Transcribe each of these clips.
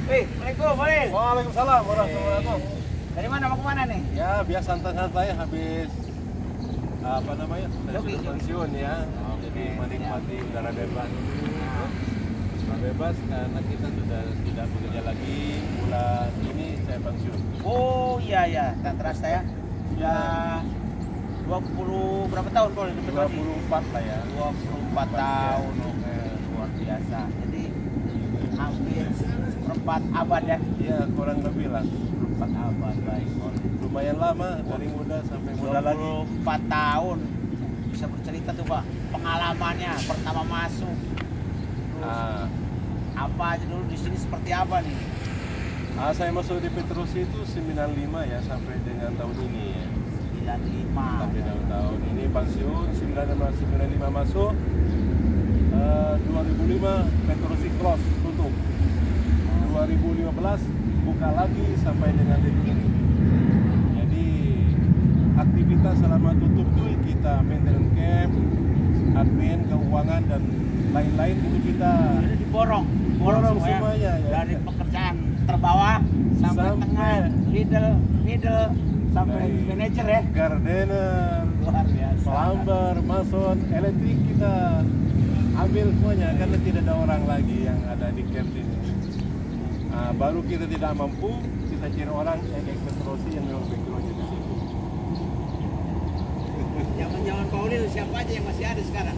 Assalamualaikum, Walil. Waalaikumsalam warahmatullahi wabarakatuh. Dari mana mau kemana nih? Ya biasa santai-santai habis apa namanya pensiun ya. Jadi menikmati udara bebas. Udara bebas karena kita sudah tidak bekerja lagi, bulan ini saya pensiun. Oh iya, tak terasa ya. Sudah 20 berapa tahun kalau di Bekasi? 24 lah ya. 24 tahun, oke, luar biasa. Jadi hampir seperempat abad ya. Iya kurang lebih lah. Seperempat abad, baik. Lumayan lama dari muda sampai muda lagi. 24 tahun. Bisa bercerita tuh Pak, pengalamannya pertama masuk. Terus apa aja dulu di sini seperti apa nih? Saya masuk di Petrosi itu 95 ya sampai dengan tahun ini ya. 95. Sampai tahun ini pensiun 95 masuk. 2005 Petrosi Cross tutup. 2015 buka lagi sampai dengan detik ini. Jadi aktivitas selama tutup tuh kita maintenance camp, admin, keuangan dan lain-lain itu kita Jadi diborong semuanya ya. Dari pekerjaan terbawah sampai tengah, middle sampai manajer ya. Gardener, Luar biasa. plumber, mason, elektrik kita ambil semuanya karena tidak ada orang lagi yang ada di camp ini. Baru kita tidak mampu, kita cari orang yang Petrosi yang memang backgroundnya di situ. Zaman-zaman Pak Ulil siapa aja yang masih ada sekarang?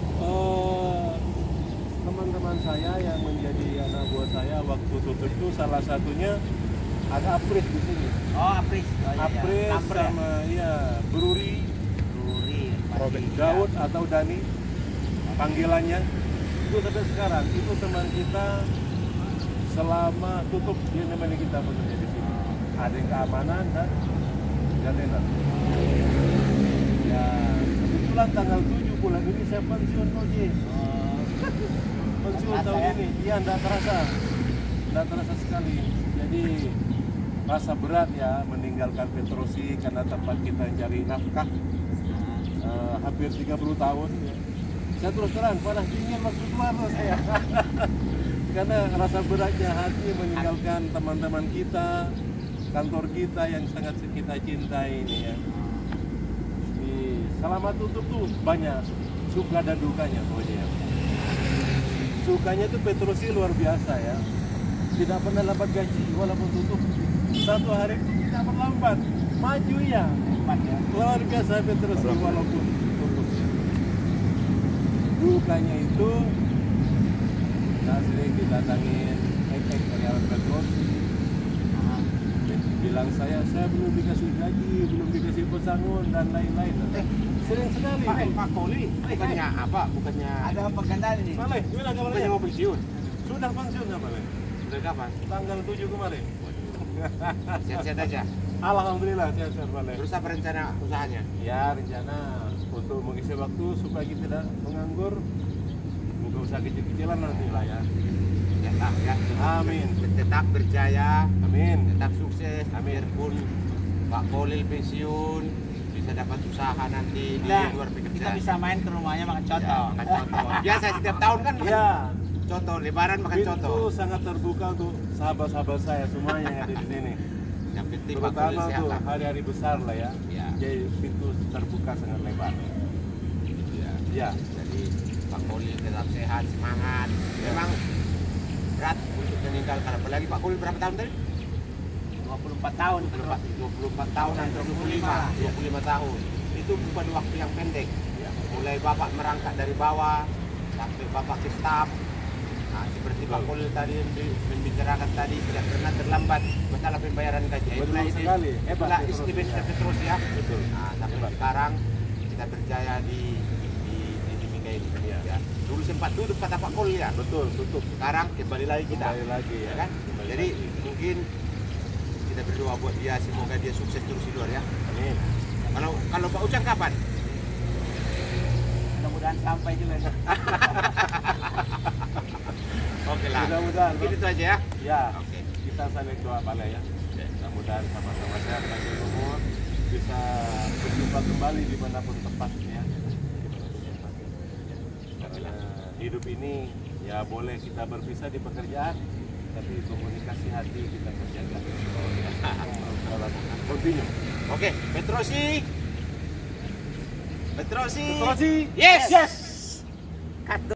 Teman-teman saya yang menjadi anak buah saya waktu tutup itu salah satunya ada Apris di sini. Oh, Apris. Oh, iya, Apris Number sama ya Bruri, Bruri, Daud atau Dani panggilannya itu sampai sekarang itu teman kita selama tutup dia namanya kita bekerja di sini. Ada yang keamanan dan gardener. Ya kebetulan tanggal 7 bulan ini saya pensiun Oji. Pensiun tahun ini. Iya enggak terasa sekali. Jadi rasa berat ya meninggalkan Petrosi karena tempat kita cari nafkah. Hampir 30 tahun ya. Saya terus terang panas dingin waktu keluar saya. Karena rasa beratnya hati meninggalkan teman-teman kita, kantor kita yang sangat kita cintai ini ya. Selama tutup tuh banyak suka dan dukanya pokoknya. Sukanya tuh Petrosi luar biasa ya. Tidak pernah lambat gaji walaupun tutup. Satu hari itu tidak terlambat, maju ya. Luar biasa Petrosi walaupun tutup. Dukanya itu saya sering didatangin karyawan Petrosi. Bilang saya belum dikasih gaji, belum dikasih pesangon dan lain-lain. Sering sekali. Pak Koli, Bukannya apa? Bukannya ada pegandaran ini. Maleh, gimana kabarnya? bukannya mau pensiun? Sudah pensiun nggak Maleh? Udah kapan? Tanggal 7 kemarin. Sehat-sehat aja. Alhamdulillah sehat-sehat Maleh. Terus apa rencana usahanya? Ya rencana untuk mengisi waktu supaya kita tidak menganggur, buka usaha kecil-kecilan nanti lah ya. Tetap ya. Amin. Tetap berjaya. Amin. Tetap sukses. Biarpun Pak Kolil pensiun, bisa dapat usaha nanti di Nah, luar kita pekerjaan. bisa main ke rumahnya makan Ya, coto. makan coto. Biasa setiap tahun kan makan Ya, coto. Lebaran makan coto. pintu sangat terbuka untuk sahabat-sahabat saya semuanya yang ada di sini. Yang penting Pak Kolil Terutama sehat tuh lah. hari-hari besar lah ya. Ya. Jadi pintu terbuka sangat lebar. Ya. Ya. Jadi Pak Kolil tetap sehat, semangat. Memang berat untuk meninggalkan. Apalagi Pak Kolil berapa tahun tadi? 24 tahun. 24 tahun atau 25 tahun. Itu bukan waktu yang pendek. Mulai Bapak merangkak dari bawah sampai Bapak ke staf. Nah, seperti Pak Kolil tadi membicarakan tadi tidak pernah terlambat masalah pembayaran gaji. Betul sekali. Itulah istimewa Petrosi ya. Betul. Nah, sampai sekarang kita berjaya di Mingga ini. Ya. Dulu sempat duduk kata Pak Kolil ya. Betul, tutup. Sekarang kembali lagi kita. Kembali lagi ya. Kan? Kembali Jadi lagi. mungkin kita berdoa buat dia, semoga dia sukses terus di luar ya. Amin. Kalau Pak Ucang kapan? Mudah-mudahan sampai juga. Oke lah. Mudah-mudahan. Mungkin itu aja ya. Ya. Oke. Kita saling doa Pak ya. Mudah-mudahan sama-sama sehat panjang umur, bisa berjumpa kembali dimanapun tempatnya. Karena hidup ini ya boleh kita berpisah di pekerjaan, tapi komunikasi hati kita terjaga. Continue. Oke, Petrosi. Yes. Yes. Cut.